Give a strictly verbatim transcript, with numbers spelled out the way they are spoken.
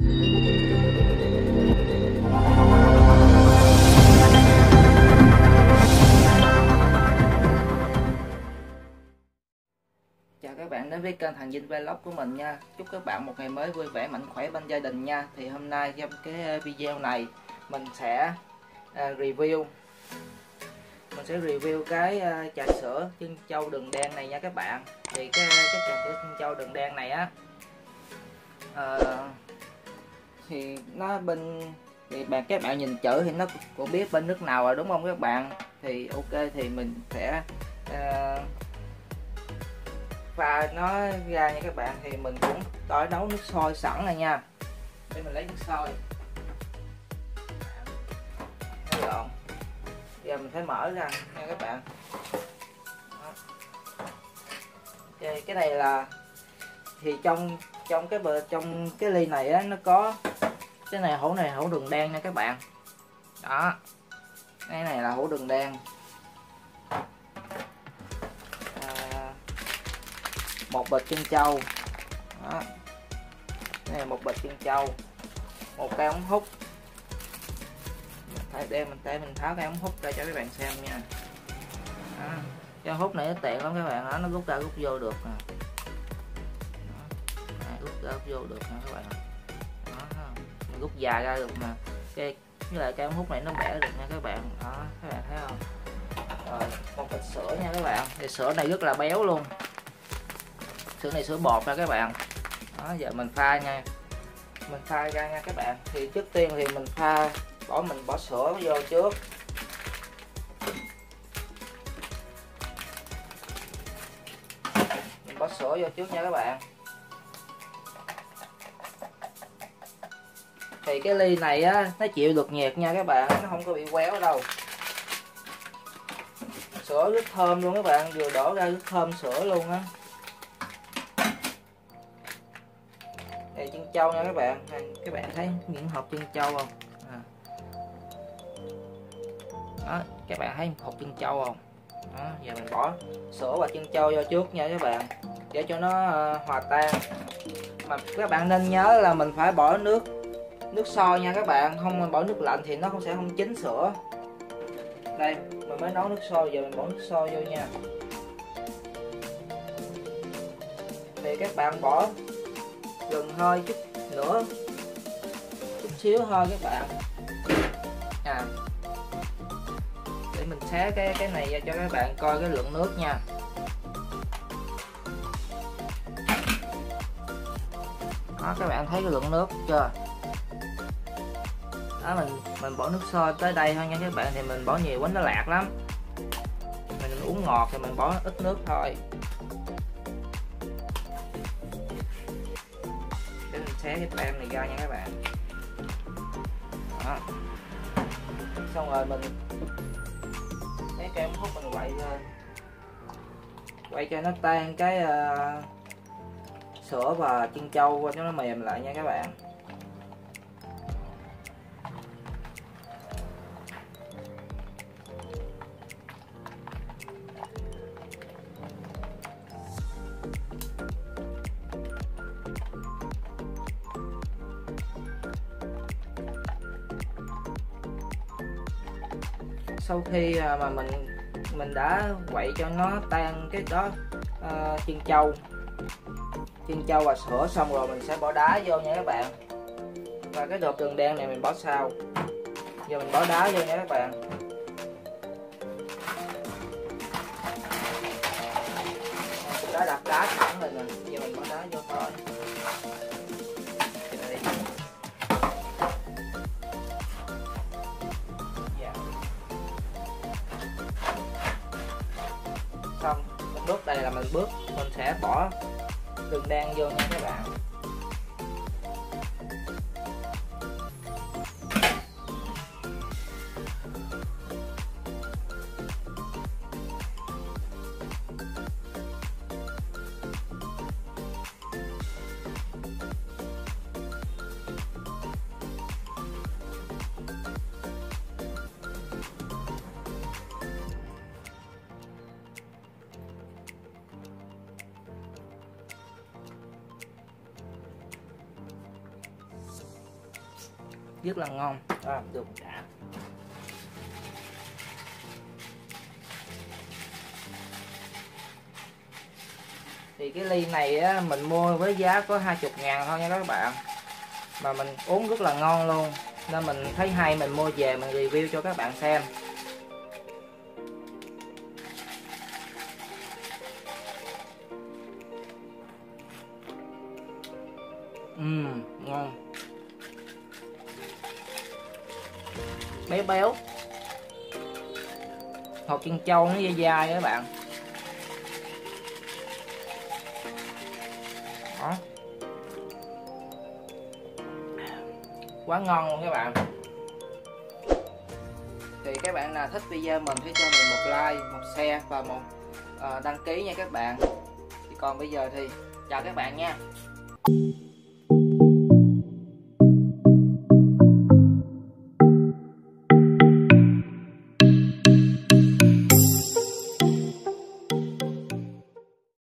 Chào các bạn đến với kênh Thành Vinh Vlog của mình nha. Chúc các bạn một ngày mới vui vẻ, mạnh khỏe bên gia đình nha. Thì hôm nay trong cái video này mình sẽ uh, review mình sẽ review cái uh, trà sữa trân châu đường đen này nha các bạn. Thì cái cái trà sữa trân châu đường đen này á uh, thì nó bên thì bạn các bạn nhìn chữ thì nó cũng biết bên nước nào rồi đúng không các bạn. Thì ok, thì mình sẽ uh, pha nó ra nha các bạn. Thì mình cũng tỏi nấu nước sôi sẵn rồi nha, để mình lấy nước sôi lộn. Giờ mình phải mở ra nha các bạn. Đó. Okay, cái này là thì trong trong cái bờ trong cái ly này á, nó có cái này hũ này hũ đường đen nha các bạn. Đó, cái này là hũ đường đen. Một bịch trân châu. Đó, đây là một bịch trân châu, một cây ống hút. Phải đem mình tay mình tháo cái ống hút ra cho các bạn xem nha. Đó, cái ống hút này nó tiện lắm các bạn. Đó, nó rút ra rút vô được nè. Đó, rút ra rút vô được nè các bạn. Đó, mình rút dài ra được nè. Cái với lại cái ống hút này nó bẻ được nha các bạn. Đó, các bạn thấy không? Rồi, một bịch sữa nha các bạn. Thì sữa này rất là béo luôn. Sữa này sữa bột ra các bạn. Đó, giờ mình pha nha, mình pha ra nha các bạn. Thì trước tiên thì mình pha bỏ mình bỏ sữa vô trước. Mình bỏ sữa vô trước nha các bạn. Thì cái ly này á, nó chịu được nhiệt nha các bạn, nó không có bị quéo đâu. Sữa rất thơm luôn các bạn, vừa đổ ra rất thơm sữa luôn á. Đây trân châu nha các bạn. Các bạn thấy những hộp trân châu không? À. Đó, các bạn thấy hộp trân châu không? Đó, giờ mình bỏ sữa và trân châu vô trước nha các bạn, để cho nó uh, hòa tan. Mà các bạn nên nhớ là mình phải bỏ nước nước sôi nha các bạn, không mình bỏ nước lạnh thì nó không sẽ không chín sữa. Đây mình mới nấu nước sôi, giờ mình bỏ nước sôi vô nha. Thì các bạn bỏ gừng hơi chút nữa, chút xíu thôi các bạn. À, để mình xé cái cái này ra cho các bạn coi cái lượng nước nha. Đó, các bạn thấy cái lượng nước chưa? Đó, mình mình bỏ nước sôi tới đây thôi nha các bạn. Thì mình bỏ nhiều quá nó lạc lắm. Mình uống ngọt thì mình bỏ ít nước thôi. Để mình xé cái tem này ra nha các bạn. Đó. Xong rồi mình lấy cái ống hút mình quậy lên, quay cho nó tan cái uh, sữa và trân châu cho nó mềm lại nha các bạn. Sau khi mà mình mình đã quậy cho nó tan cái đó uh, trân châu trân châu và sữa xong rồi, mình sẽ bỏ đá vô nha các bạn. Và cái đột đường đen này mình bỏ sau. Giờ mình bỏ đá vô nha các bạn. Mình đã đập đá sẵn rồi nè, giờ mình bỏ đá vô thôi. Xong bước đây là mình bước mình sẽ bỏ đường đen vô nha các bạn. rất là ngon. À, được cả. Thì cái ly này á, mình mua với giá có hai mươi ngàn thôi nha các bạn, mà mình uống rất là ngon luôn, nên mình thấy hay mình mua về mình review cho các bạn xem. Uhm, ngon, béo béo, hột chân trâu nó dai dai các bạn. Đó, quá ngon luôn các bạn. Thì các bạn nào thích video mình hãy cho mình một like, một share và một uh, đăng ký nha các bạn. Thì còn bây giờ thì chào các bạn nha.